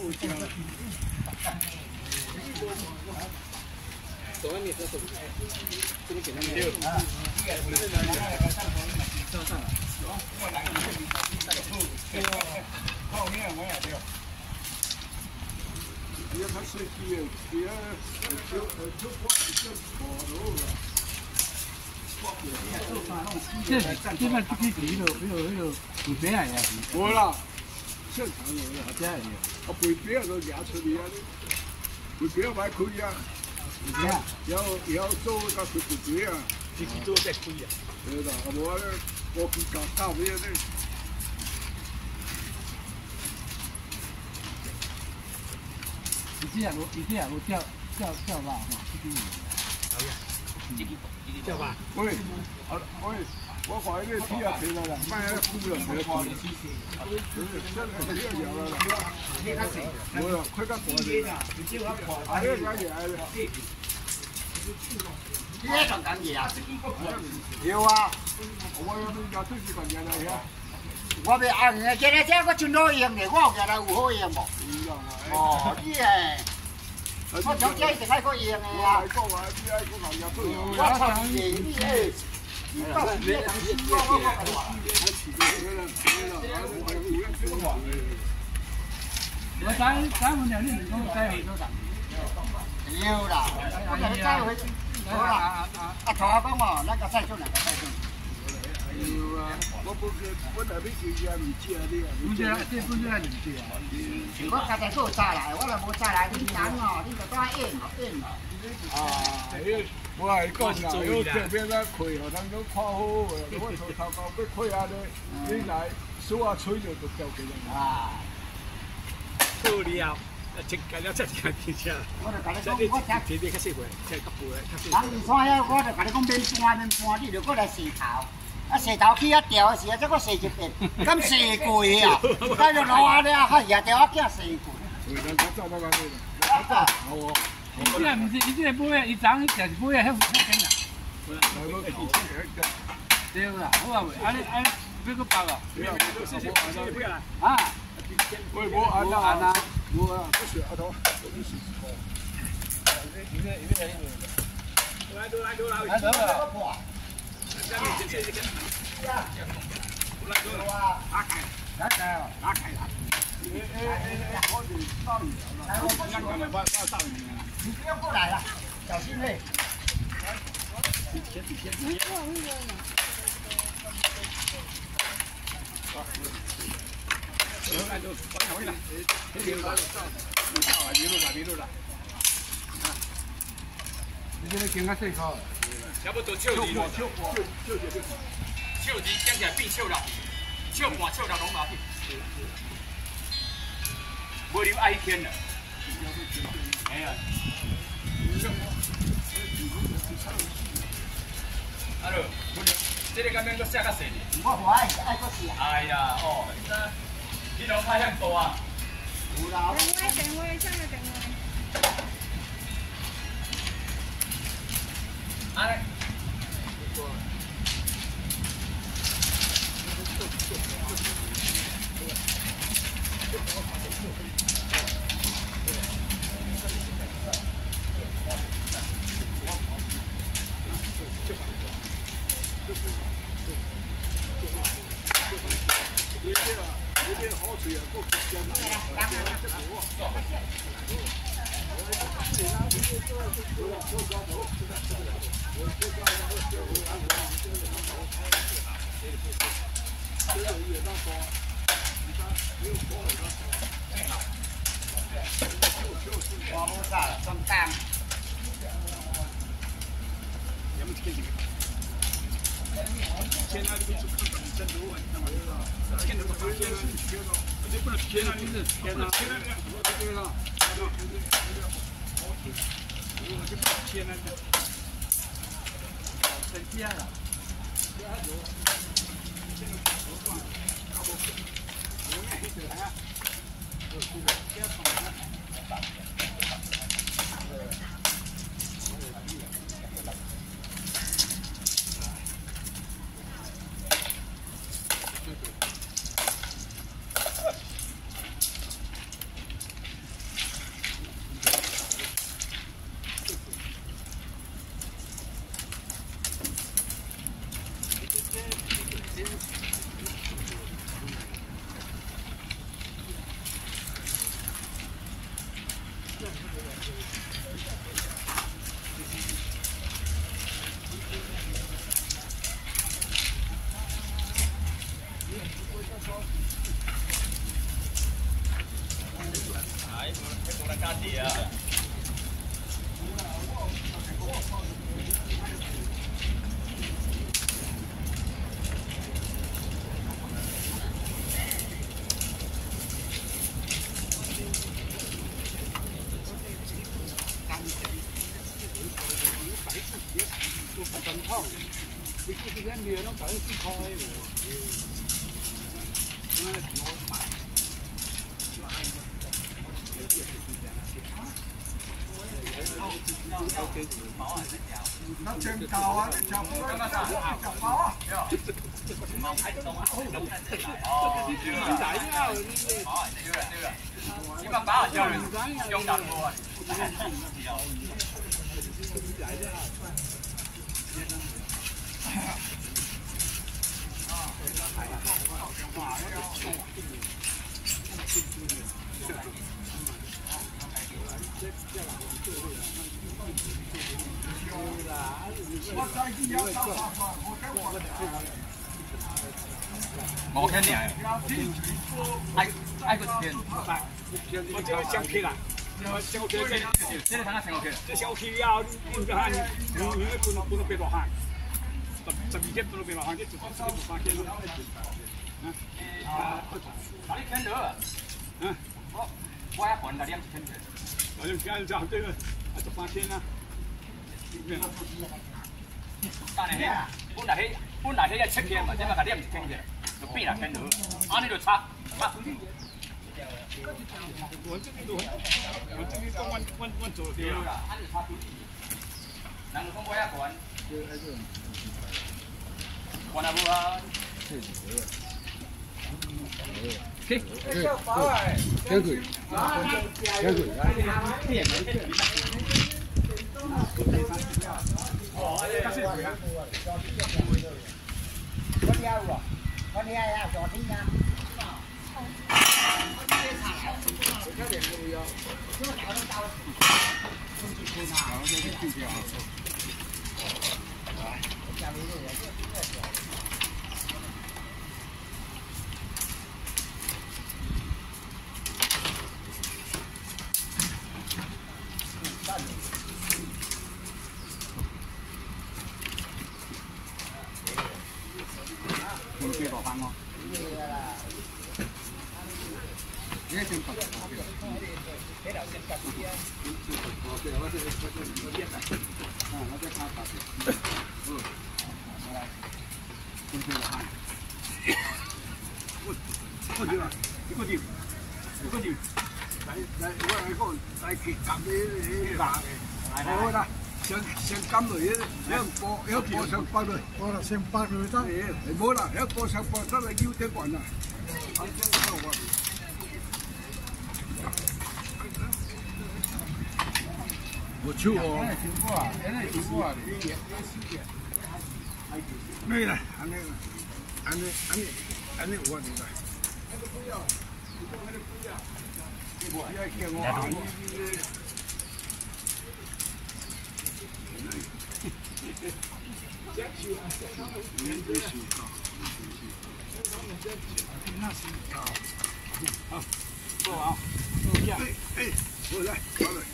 走外面，走，这边简单点。后面我也对。你要他设计的，你要就这个这批皮了，有别样呀？无啦，正常的，这样的。我背边都压出嚟啊！背边买开啊！有做个背边啊！自己做再开啊！对啦，我咧我去搞搞咩咧？一只我钓吧，哈，钓吧。喂，我怀疑你皮啊皮了啦，卖了枯了皮了。我呀，快点过来！哎呀，干嘢了？这种干嘢啊？有啊，我有那家最喜欢干嘢呀。我被按人家这个真好用的，我觉得有好用无？哦，你诶，我从这一直喺个用的啊。我操你！你诶，你到底咩东西？我三分钟你唔讲再回多少？有啦，我叫你再回，好啦。阿曹阿讲哦，那个再做两个再做。有啊，我那边是也唔知啊啲啊。唔知啊，这本身係唔知啊。我家己做炸來，我若無炸來，你人哦，你就當演咯。啊，我係講啦，有這邊咧開，可能都看好，我頭搞要開下咧，你來數下吹就交俾人。啊，好了。真干了，真干天下。我就甲你讲，我天天较细回，才较肥，较细。人二山遐，我就甲你讲免搬，你就过来洗头。啊，洗头起啊掉的时啊，再我洗一遍，咁洗过啊？再就攞啊咧，哈也掉啊惊洗过。伊这唔是，伊这买啊，伊昨就是买啊，遐间啦。对啦，好啊，安尼要个包啊？啊？喂，无按啊。无啊，不是阿头，不是。来，打开。你不要过来了，小心嘞。来就往回来，别路了。你这个更加细口，差不多笑字讲起来变笑了，笑半笑到拢麻痹，无留爱天了。哎呀，啊喽，这个敢免搁写较细呢？我爱搁写。哎呀，哦，你拢拍向多啊？有啦。电话，上个电话。哎。我冇啥了，中单。有冇听？天啊，你们真多啊！天都不天了，这不能天啊！你是天啊！对了，我就不天了，成天了。 冇得加字啊！ 你这边面都等是开喎， 那真高啊！你讲不讲包啊？ 哦，你大呀？ 哦，對啦對啦，呢個包就用得過。我聽你愛個錢， 我这个小 K 啦，小 K， 這個睇下成個 K， 这小 K 啊，你看你不能別落汗，12天不能別落汗，你只能3天了。 哪裡聽到？ 嗯， 我一半就點聽到。 我就聽就這個，3天啦。 但係本來係7天嘛，即係佢點唔聽嘅，就變嚟聽到，啱呢度拆。 我這個我做嘅啦。 能通過一個人，關下部啊。OK。 這個，我哋啊，昨天啊。幾多飯喎？呢一正白。我再看白的。幾多飯？過條，過條。嚟，我係講大結夾嘅白嘅。好啦。上金類嘅，一個上百類，我上百類得。你冇啦，一個上百得你腰隻棍啊！我超喎。咩啦？安尼我明白。 做啊， 过来，过来。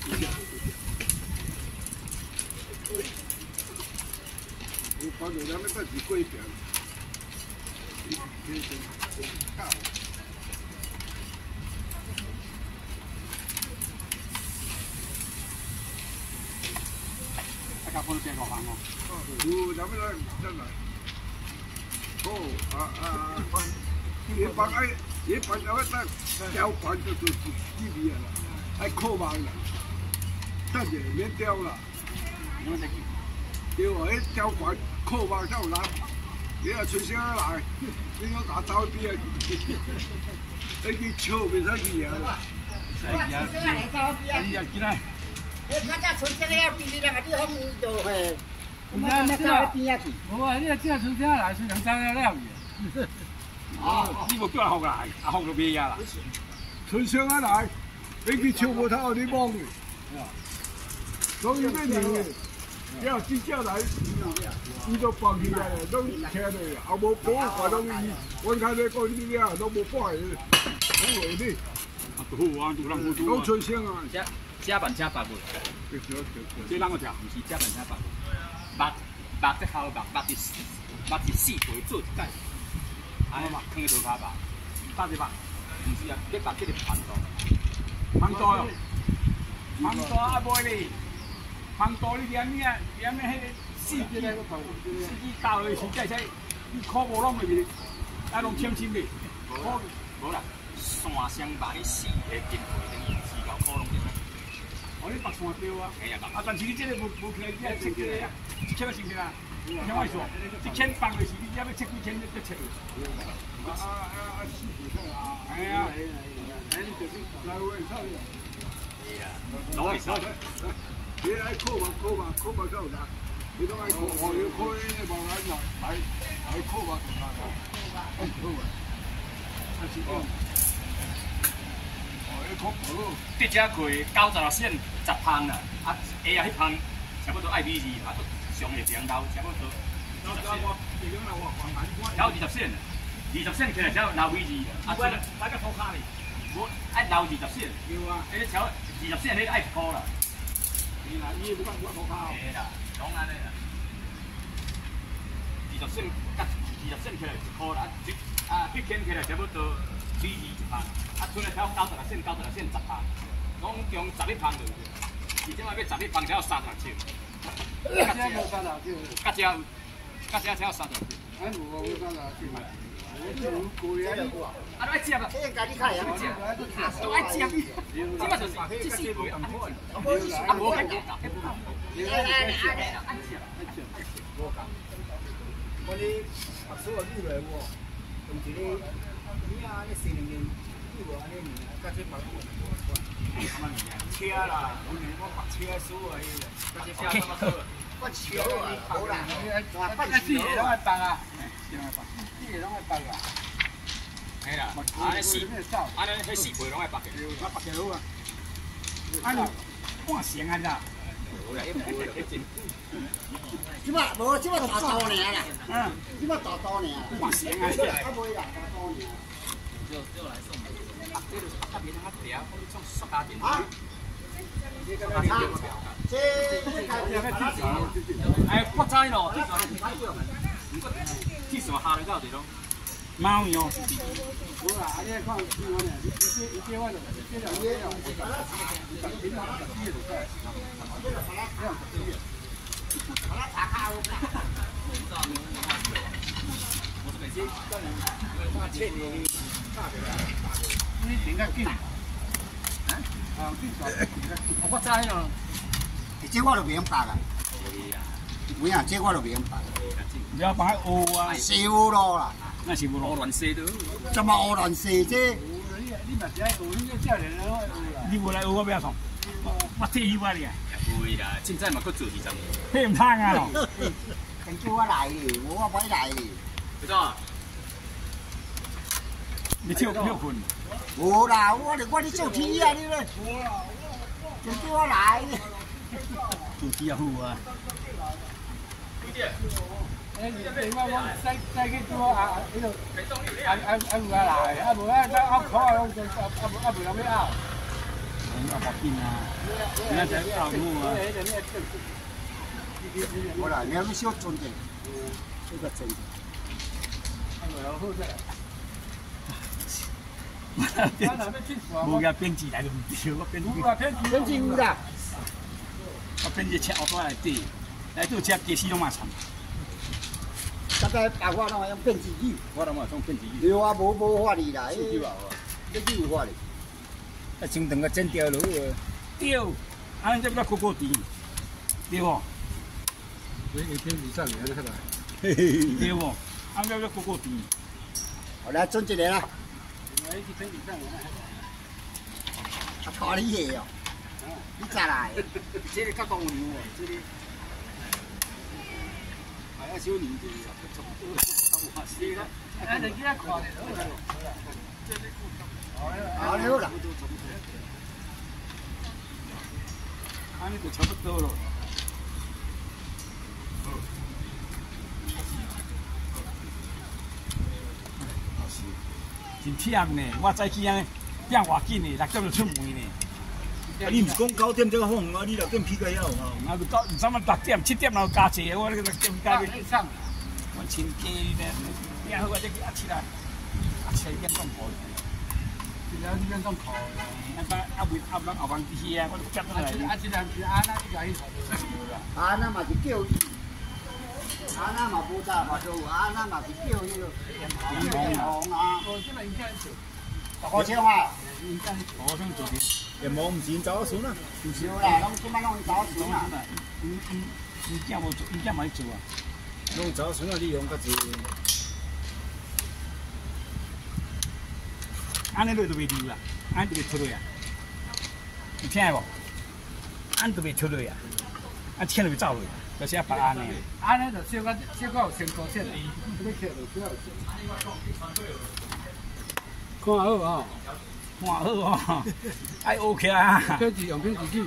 我把你那边再举过一点。 大家幫你訂個飯喎。 有咩咧？真係。你把有一單交管就是地里了，還扣網了，但是免掉了。對喎，迄交管扣網才有人，你若隨時來，你我打走啲啊！你去笑袂使去啊！ 哎呀，見啦！ 我家存钱要比你那个地方多嘿，我那个边去。 我話呢個真係存錢嚟，算兩三兩嘢。 呢個都係學嚟，學到咩呀啦？ 隨時來，你去笑無頭，你望佢。 所以那你要真正来，伊都放弃来，拢听咧，也无保护拢伊，阮看咧讲你俩都无保护，好话你，啊，好啊，有人好出声啊。 加饭加白饭， 这啷个食？ 唔是加饭加白饭，白即烤白是四回做一盖，安尼嘛，放头卡白， 大只白， 唔是啊，你白即个盘刀， 胖多哟，胖多啊袂哩，胖多你连迄四支刀的时间才，你烤无拢袂，啊拢轻轻的， 无啦，山香白你四个金皮四条烤拢得。 哦，你白山雕啊！啊，但是你这个无起来，你还切这个，一千个是不是啦？听我说，一千放就是你要切几千就切。哎呀，哎，你就是来回炒的。 拢会炒。 你爱烤嘛够啦。你都爱烤，哦，要烤呢，无来烤嘛，爱烤啊。啊是讲。 这只贵96线10磅啦，啊下啊迄磅差不多爱米2，啊上下两刀差不多。了20线，20线起来才留米2，啊出来大家涂骹哩， 我爱留20线， 对啊， 迄条20线迄爱1箍啦。 伊啦，伊不讲我涂骹。 嘿啦，拢安尼啦。20线甲20线起来1箍啦，啊1圈起来差不多米2磅。啊，出来才96线10磅，总共11磅就，而且嘛要11磅才有30尺。 这无30尺， 甲只才有30尺。 哎，无30尺，我贵啊！ 啊，都爱接啊！ 这家己开呀， 都爱接，即嘛就是这4倍啊！啊，无解决， 我哩白手啊，你来喎，同一个你啊，你4年。我安尼，甲这白车啦，我白车输啊，我车啊，好啦， 四个拢爱放啊，四个拢爱放啊。 嘿啦，安尼迄4倍拢爱白嘅， 我白嘅好啊。啊你半成啊咋？ 即马无，即马大刀尔啦，即马大刀尔， 半成啊！ 啊袂啦，大刀尔。 就来送。啊，这就是啊，别他聊，我们种塑胶电。 啊！ 哎，我知咯，这什么下来到地方？ 猫哟。 无啦，你看新闻呢，你这我就这两天哦，你点解紧？ 我知咯。 这我都袂用白啊。有影，这我都袂用白。 你要放喺烏啊？ 燒咯啦， 那是烏咯。 亂射到。 怎麼烏亂射啫？ 你咪只係烏，你叫人攞烏。 你過來烏我邊從？我替伊話你啊。 會啦，凊彩嘛佫做20。 嘿唔貪啊咯。 定叫我來嘅，我唔來嘅。 不錯。 你跳困？ 冇啦，我哋做鐵啊，你咧。定叫我來嘅。 做鐵啊好啊。 哎，你我再去做啊，呢度唔係嚟，唔係得拗口啊，唔係諗咩拗。 我冇見啊，你睇拗路啊。 我啦，你有冇少準嘅？呢個準。 冇嘅編字嚟都唔掉，我編字有啦。 我編字車我都嚟對，嚟到車幾時都麻煩。 大概白話攏用編字語， 我都冇種編字語。 對啊，無法理啦，你有法理。 啊，先等個整掉落去。掉，安尼只不過甜，對喎。 你編字上嚟係咪？ 對喎，安尼只個甜。 好啦，準一個啦。 你編字上嚟啊，拖你嘢哦，你咋來？ 這個較講牛喎，這個。係啊，小年紀是啦。 哎，你幾多塊嚟？ 好啦。 尼就差不多了。真忝呢！我早起安变偌紧呢，6点就出门呢。 你唔是讲9点这个放啊？你6点起个要啊？ 啊，就到唔知乜6点、7点然后加济，我那个6点加去。我亲家呢，变好我这个起来，7点钟跑。7点钟跑，阿人后班去啊，我就接落来。这人是安那一个去跑。 啊，那嘛是叫伊，啊那嘛无大嘛做，啊那嘛是叫伊个炎黄啊。 哦，这个应该是。 好笑啊！ 我想做啲。 炎黄唔是走船啊？ 唔少啦，拢即摆拢去找船啊。 伊囝无做，伊囝咪做啊。 弄走船啊，你用较济。 安尼落就袂溜啦，安就袂出来啊。有听无？安就袂出来啊，安听就袂走落，就是啊白安尼。安尼就小可有成功线的，你去就小有线。看好哦，看好哦，爱 OK 啊。这是用品自己。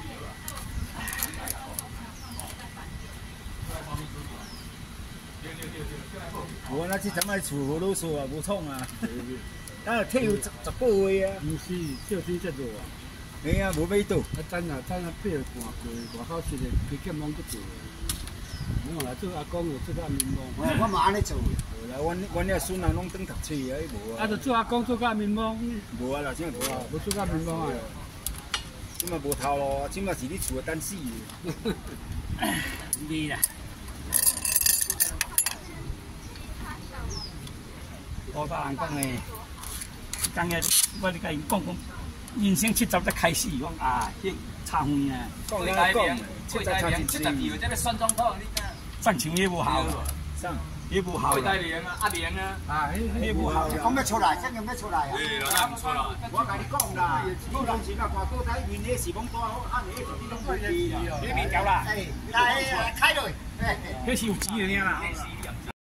我那去怎么厝好啰嗦啊，无创啊。啊，退有10个月啊。 唔是，小天才做啊。 哎呀，无买到。 啊，等啊，八过，外口实个皮革网去做。我来做阿公，又做阿面网。 我嘛安尼做。 啦，阮遐孙人拢转读册啊，无啊。 啊，就做阿公做阿面网。 无啊啦，真无啊。 无做阿面网啊。 即嘛无头路，即嘛是你厝的等死。 你啦。好多人讲诶，讲诶，我咧甲因讲，人生70才开始，我啊，迄差远啊。 讲啊讲 ，72个，这要选总统，你看。 上场也无效， 上也无效。 会带连啊，阿连啊。 啊，迄无效。 讲要出来，真要出来啊！ 对，那唔出来。 我甲你讲啦，我当时啊，看古仔面咧是讲多好，按你你拢会去， 你面条啦。 哎，来开落。 迄是有钱的啦。